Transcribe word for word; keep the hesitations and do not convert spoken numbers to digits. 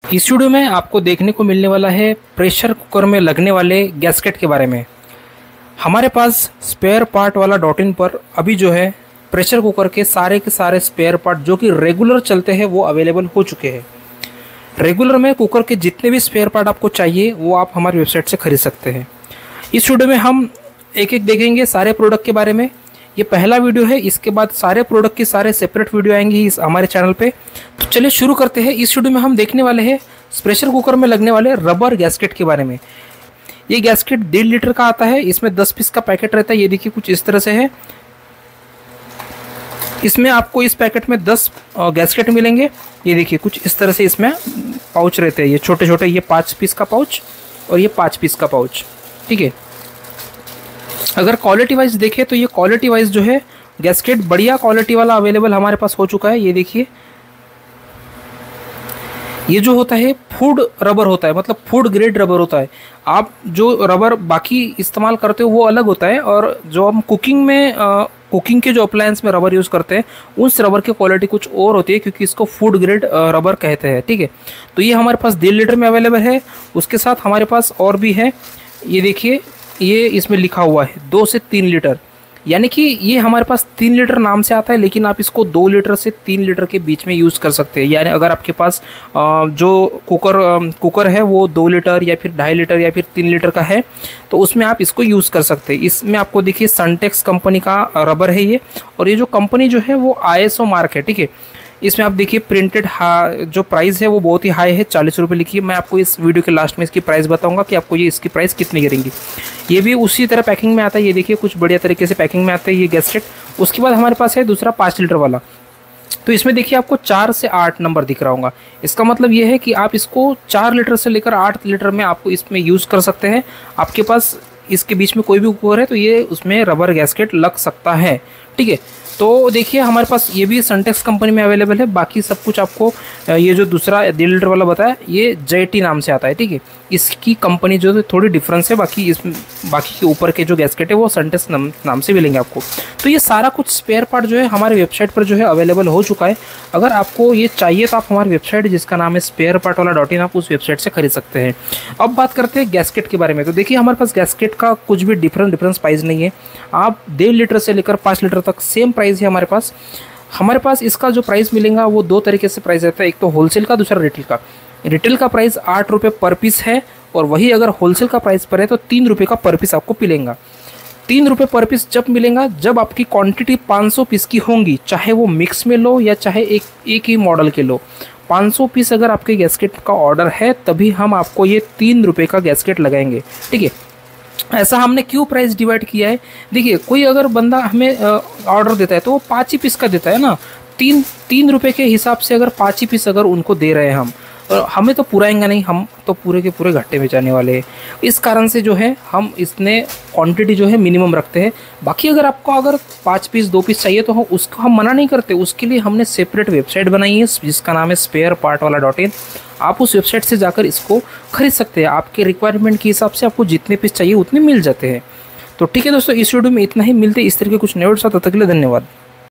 इस वीडियो में आपको देखने को मिलने वाला है प्रेशर कुकर में लगने वाले गैस्केट के बारे में। हमारे पास स्पेयर पार्ट वाला डॉट इन पर अभी जो है प्रेशर कुकर के सारे के सारे स्पेयर पार्ट जो कि रेगुलर चलते हैं वो अवेलेबल हो चुके हैं। रेगुलर में कुकर के जितने भी स्पेयर पार्ट आपको चाहिए वो आप हमारी वेबसाइट से खरीद सकते हैं। इस वीडियो में हम एक एक देखेंगे सारे प्रोडक्ट के बारे में। ये पहला वीडियो है, इसके बाद सारे प्रोडक्ट की सारे सेपरेट वीडियो आएंगे इस हमारे चैनल पे। तो चलिए शुरू करते हैं। इस वीडियो में हम देखने वाले हैं प्रेशर कुकर में लगने वाले रबर गैस्केट के बारे में। ये गैस्केट डेढ़ लीटर का आता है, इसमें दस पीस का पैकेट रहता है। ये देखिए कुछ इस तरह से है। इसमें आपको इस पैकेट में दस गैस्केट मिलेंगे। ये देखिए कुछ इस तरह से इसमें पाउच रहते हैं, ये छोटे छोटे, ये पाँच पीस का पाउच और ये पाँच पीस का पाउच। ठीक है, अगर क्वालिटी वाइज देखें तो ये क्वालिटी वाइज जो है गैस्केट बढ़िया क्वालिटी वाला अवेलेबल हमारे पास हो चुका है। ये देखिए, ये जो होता है फूड रबर होता है, मतलब फूड ग्रेड रबर होता है। आप जो रबर बाकी इस्तेमाल करते हो वो अलग होता है, और जो हम कुकिंग में आ, कुकिंग के जो अप्लायंस में रबर यूज़ करते हैं उस रबर की क्वालिटी कुछ और होती है, क्योंकि इसको फूड ग्रेड रबर कहते हैं। ठीक है, तो ये हमारे पास डेढ़ लीटर में अवेलेबल है। उसके साथ हमारे पास और भी है। ये देखिए, ये इसमें लिखा हुआ है दो से तीन लीटर, यानी कि ये हमारे पास तीन लीटर नाम से आता है, लेकिन आप इसको दो लीटर से तीन लीटर के बीच में यूज़ कर सकते हैं। यानी अगर आपके पास जो कुकर कुकर है वो दो लीटर या फिर ढाई लीटर या फिर तीन लीटर का है तो उसमें आप इसको यूज़ कर सकते हैं। इसमें आपको देखिए सनटेक्स कंपनी का रबर है ये, और ये जो कंपनी जो है वो आई एस ओ मार्क है। ठीक है, इसमें आप देखिए प्रिंटेड जो प्राइस है वो बहुत ही हाई है, चालीस रुपये लिखी है। मैं आपको इस वीडियो के लास्ट में इसकी प्राइस बताऊंगा कि आपको ये इसकी प्राइस कितनी गिरेंगी। ये भी उसी तरह पैकिंग में आता है। ये देखिए कुछ बढ़िया तरीके से पैकिंग में आता है ये गैस्केट। उसके बाद हमारे पास है दूसरा पाँच लीटर वाला। तो इसमें देखिए आपको चार से आठ नंबर दिख रहा होगा। इसका मतलब ये है कि आप इसको चार लीटर से लेकर आठ लीटर में आपको इसमें यूज़ कर सकते हैं। आपके पास इसके बीच में कोई भी कुकर है तो ये उसमें रबर गैस्केट लग सकता है। ठीक है, तो देखिए हमारे पास ये भी सनटेक्स कंपनी में अवेलेबल है। बाकी सब कुछ आपको ये जो दूसरा डेढ़ लीटर वाला बताया ये जेटी नाम से आता है। ठीक है, इसकी कंपनी जो है थोड़ी डिफरेंस है, बाकी इस बाकी के ऊपर के जो गैस्केट है वो सनटेक्स नाम, नाम से मिलेंगे आपको। तो ये सारा कुछ स्पेयर पार्ट जो है हमारे वेबसाइट पर जो है अवेलेबल हो चुका है। अगर आपको ये चाहिए तो आप हमारी वेबसाइट जिसका नाम है स्पेयर पार्ट वाला डॉट इन, आप उस वेबसाइट से खरीद सकते हैं। अब बात करते हैं गैस्केट के बारे में। तो देखिए हमारे पास गैस्केट का कुछ भी डिफरेंट डिफरेंस प्राइस नहीं है। आप डेढ़ लीटर से लेकर पाँच लीटर तक सेम प्राइस है हमारे पास। हमारे पास इसका जो प्राइस मिलेगा वो दो तरीके से प्राइस रहता है, एक तो होलसेल का, दूसरा रिटेल का। रिटेल का प्राइस आठ रुपये पर पीस है, और वही अगर होलसेल का प्राइस पर है तो तीन रुपये का पर पीस आपको मिलेगा। तीन रुपये पर पीस जब मिलेगा जब आपकी क्वांटिटी पाँच सौ पीस की होंगी, चाहे वो मिक्स में लो या चाहे एक एक ही मॉडल के लो। पाँच सौ पीस अगर आपके गैस्केट का ऑर्डर है तभी हम आपको ये तीन रुपये का गैस्केट लगाएंगे। ठीक है, ऐसा हमने क्यों प्राइस डिवाइड किया है? देखिए कोई अगर बंदा हमें ऑर्डर देता है तो वो पाँच ही पीस का देता है ना, तीन तीन रुपये के हिसाब से अगर पाँच ही पीस अगर उनको दे रहे हैं हम, और हमें तो पुराएंगे नहीं, हम तो पूरे के पूरे घट्टे में जाने वाले हैं। इस कारण से जो है हम इसने क्वांटिटी जो है मिनिमम रखते हैं। बाकी अगर आपको अगर पाँच पीस दो पीस चाहिए तो हम उसको हम मना नहीं करते। उसके लिए हमने सेपरेट वेबसाइट बनाई है जिसका नाम है स्पेयर पार्ट वाला डॉट इन। आप उस वेबसाइट से जाकर इसको खरीद सकते हैं। आपके रिक्वायरमेंट के हिसाब से आपको जितने पीस चाहिए उतने मिल जाते हैं। तो ठीक है दोस्तों, इस वीडियो में इतना ही। मिलते इस तरह के कुछ नए वीडियो साथ, तब तक के लिए धन्यवाद।